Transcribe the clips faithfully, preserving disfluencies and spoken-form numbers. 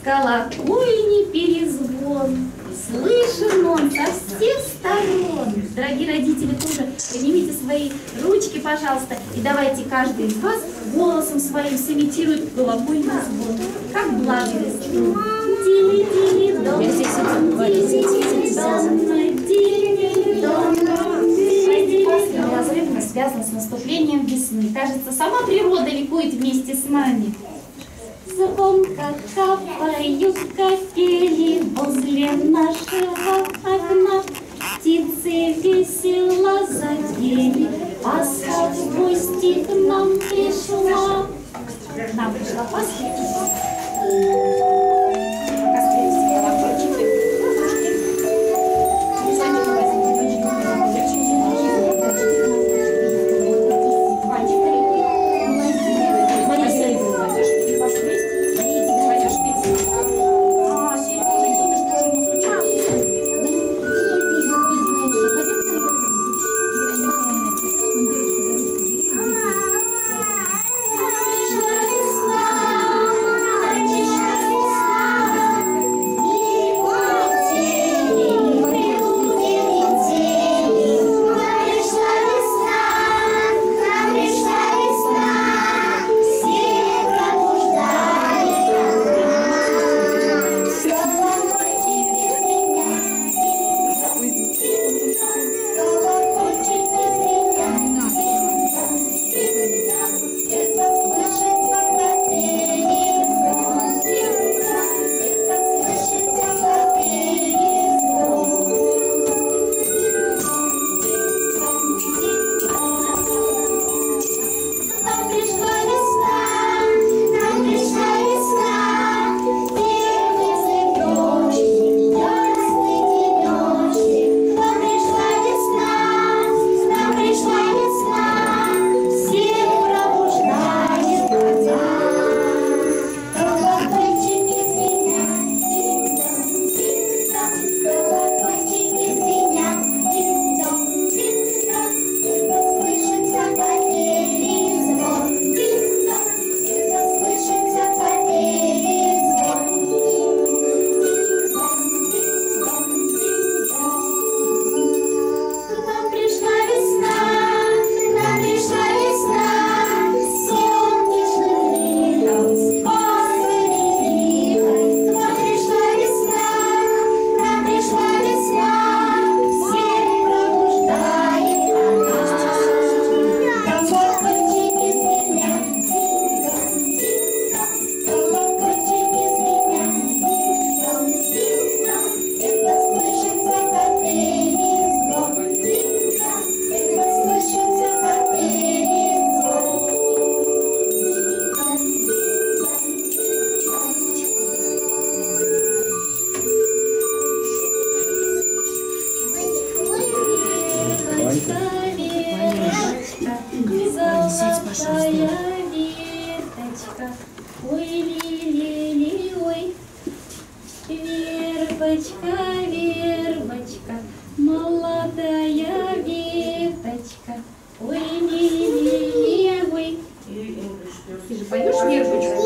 колокольни перезвон, слышен он со всех сторон. Дорогие родители, тоже поднимите свои ручки, пожалуйста, и давайте каждый из вас голосом своим сымитирует колокольный звон, как благовест. Дили-дили-дон, дили-дили-дон. Неразрывно связано с наступлением весны. Кажется, сама природа ликует вместе с нами. Звонко капают капели возле нашего окна. Птицы весело запели, Пасха в гости к нам пришла. Нам пришла Пасха. Вербочка, вербочка, молодая веточка, ой, ой. Ты же поешь вербочку?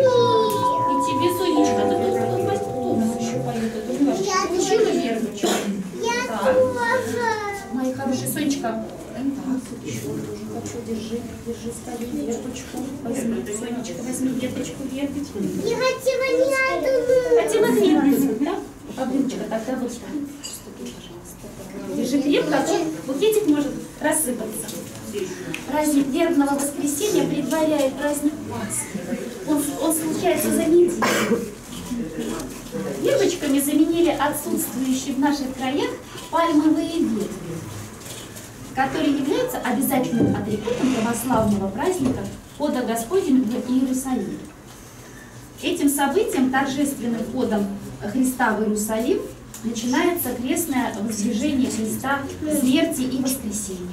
И тебе, Сонечка, ты тут попасть, кто нам еще поет эту вербочку? Ты учила вербочку? Я тоже. Моя хорошая Сонечка. Так, еще тоже хочу, держи, держи свою веточку. Возьми, Сонечка, возьми веточку, веточку. Я хотела не одну. Хотела две, да? Павлиночка, тогда вот так. Пожалуйста. Держи крепко, а то букетик может рассыпаться. Праздник вербного воскресенья предваряет праздник Пасхи. Он, он случается за неделю. Вербочками заменили отсутствующие в наших краях пальмовые ветви, которые являются обязательным атрибутом православного праздника входа Господень в Иерусалим. Этим событием, торжественным входом Христа в Иерусалим, начинается крестное воздвижение Христа, смерти и воскресения.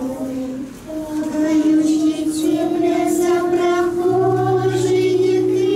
Дающий тепло за прохожие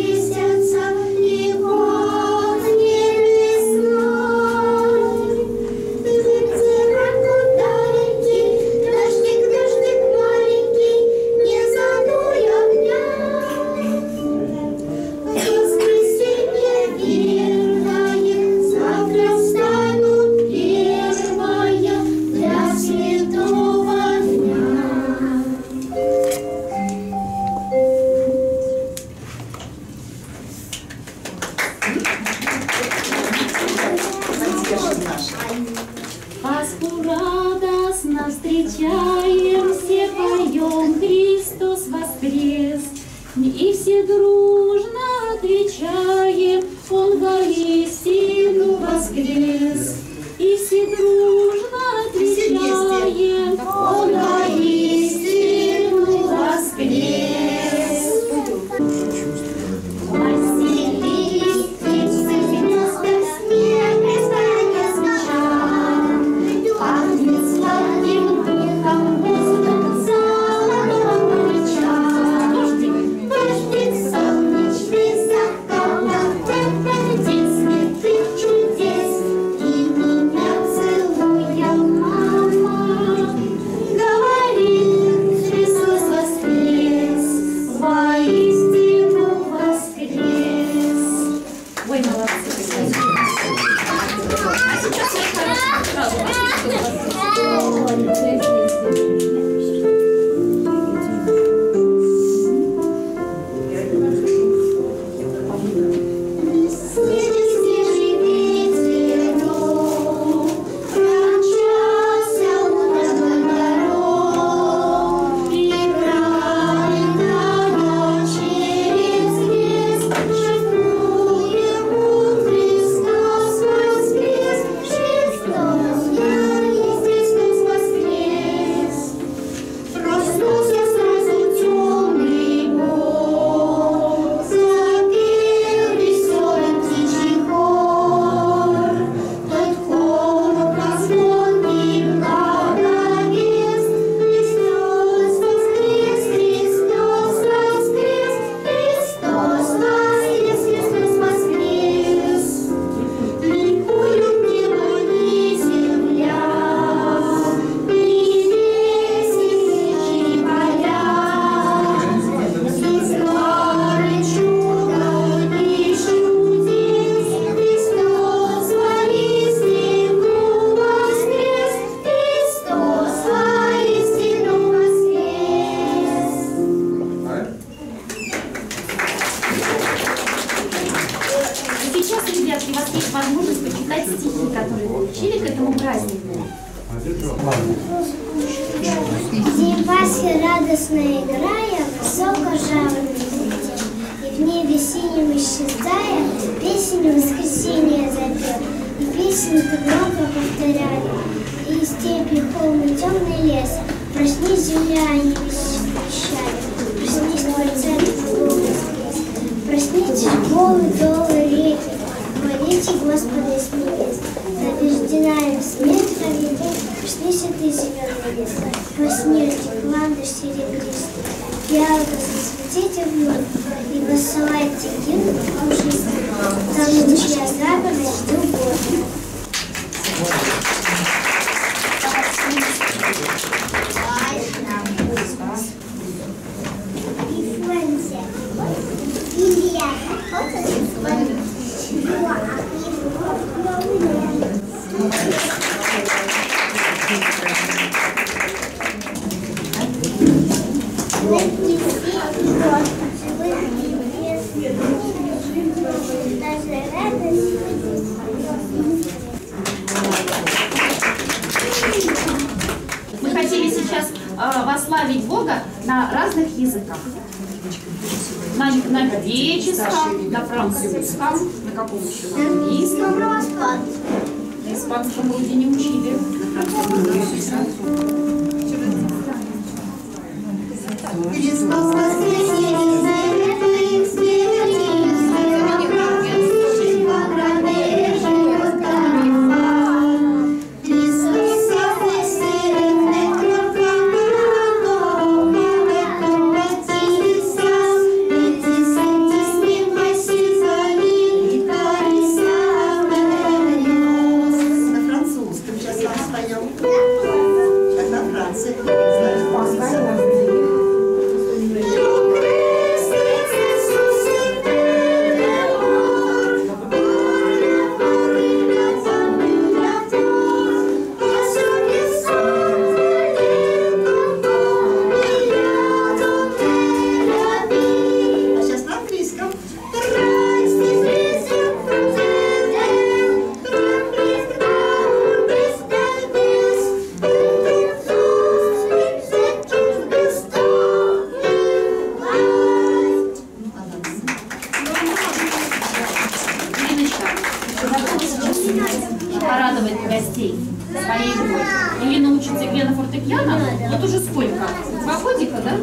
встречаем, все поем, Христос воскрес. И все дружно отвечаем, Он воистину воскрес. И все дружно отвечаем, Он воистину воскрес. Вознелись птицы, звезды, снег, крестная свеча. Пахнет сладким духом воздух золотого меча. Дождик солнечный заколол, день святых чудес. И меня целуя мама говорит: Христос воскрес, воистину воскрес. Ой, молодцы. А сейчас я сразу возможность почитать стихи, которые вы учили к этому празднику. День Пасхи радостно играя, высоко жаворонок летел, и в небе синим исчезая, песню воскресенья запел, и песню-то громко повторяли, и степи, холмы, темный лес, проснись, земля, они вещали, проснись, твой центр, воскрес, проснитесь, волны, долы, реки, хвалите Господа из небес, побеждена им смерть победы, проснись, и ты, зеленый лес, во сне ландыш серебристый, ялка засветите вновь, и посылайте гимн пушистый, тому, чья заповедь любовь. Мы хотели сейчас э, восславить Бога на разных языках. На, на греческом, на французском, на каком еще? На английском. На испанском вроде не учили. Франция. порадовать гостей своей игрой. Или научиться игре на фортепиано. Вот уже сколько? Два годика, да?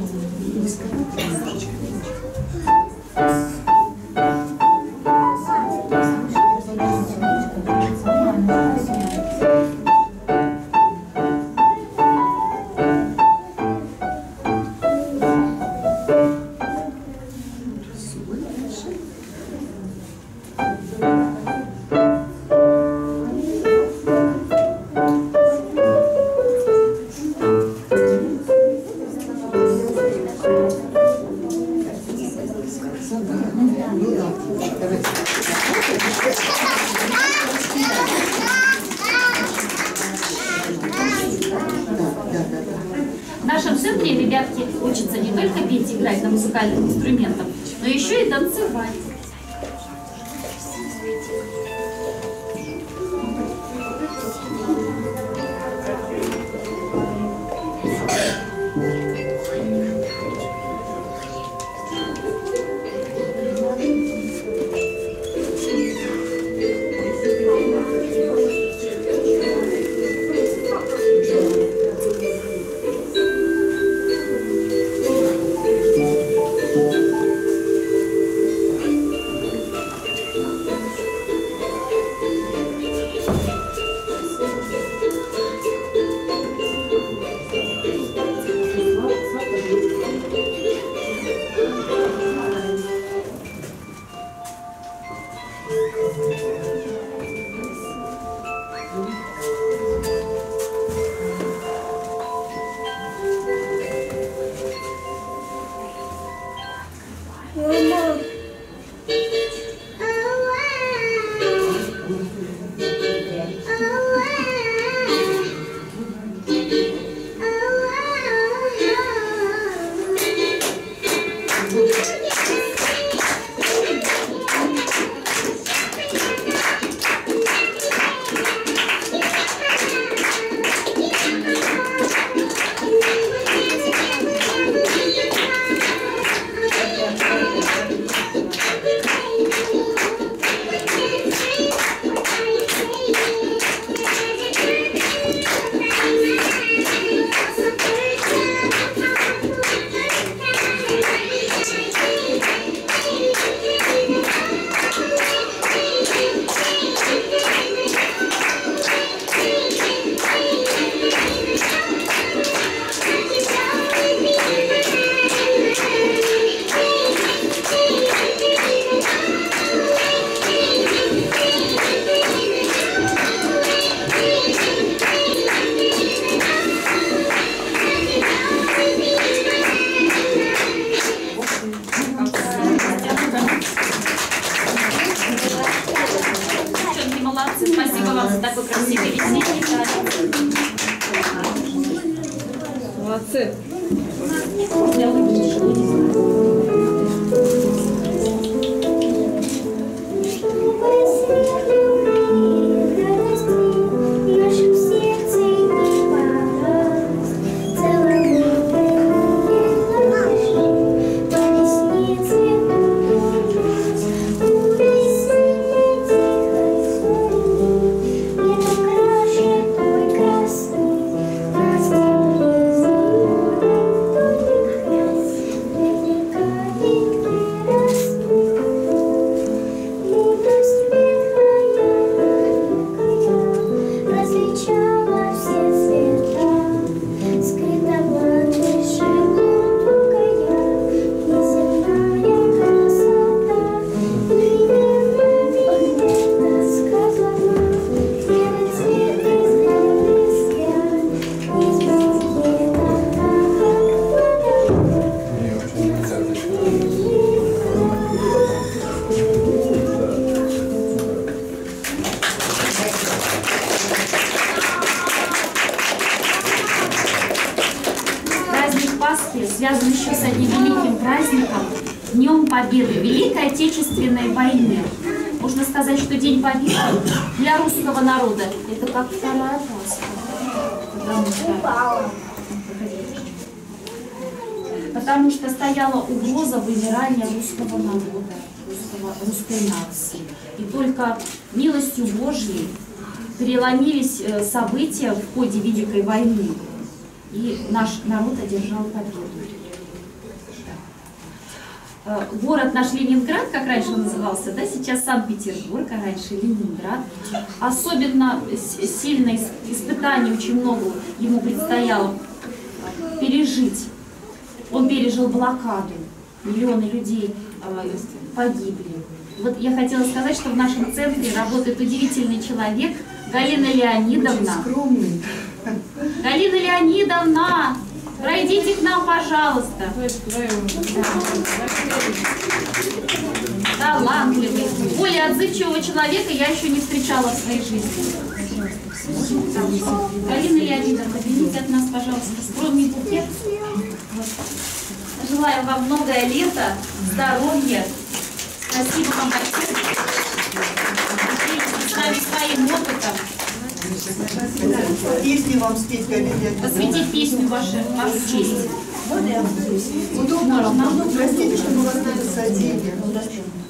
В нашем центре ребятки учатся не только петь и играть на музыкальных инструментах, но еще и танцевать. Спасибо вам за такой красивый весенний праздник. Молодцы. Связан еще с одним великим праздником, Днем Победы, Великой Отечественной войны. Можно сказать, что День Победы для русского народа это как вторая Пасха. Потому что, потому что стояла угроза вымирания русского народа, русского, русской нации. И И только милостью Божьей переломились события в ходе Великой войны, и наш народ одержал победу. Город наш Ленинград, как раньше он назывался, да, сейчас Санкт-Петербург, а раньше Ленинград. Особенно сильное испытание, очень много ему предстояло пережить. Он пережил блокаду, миллионы людей погибли. Вот я хотела сказать, что в нашем центре работает удивительный человек Галина Леонидовна. Скромный. Галина Леонидовна, пройдите к нам, пожалуйста. Талантливый, более отзывчивого человека я еще не встречала в своей жизни. Галина Леонидовна, примите от нас, пожалуйста, скромный букет. Желаю вам многое лето, здоровья. Спасибо вам большое. С нами своим опытом. Песни вам спеть, Галина. Посвятить песню вашу, вашу честь. Удобно вам? Простите, что мы вас надо садили.